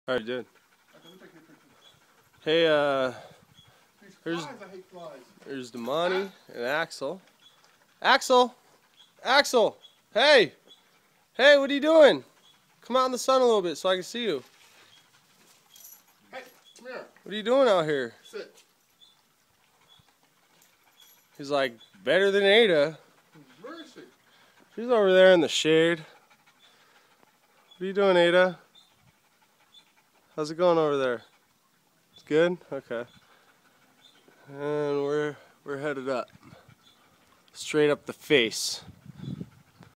Alright, did. Hey, Here's Damani and Axel. Axel! Axel! Hey! Hey, what are you doing? Come out in the sun a little bit so I can see you. Hey, come here. What are you doing out here? Sit. He's like, better than Ada. Where is she? She's over there in the shade. What are you doing, Ada? How's it going over there? It's good? Okay. And we're headed up. Straight up the face.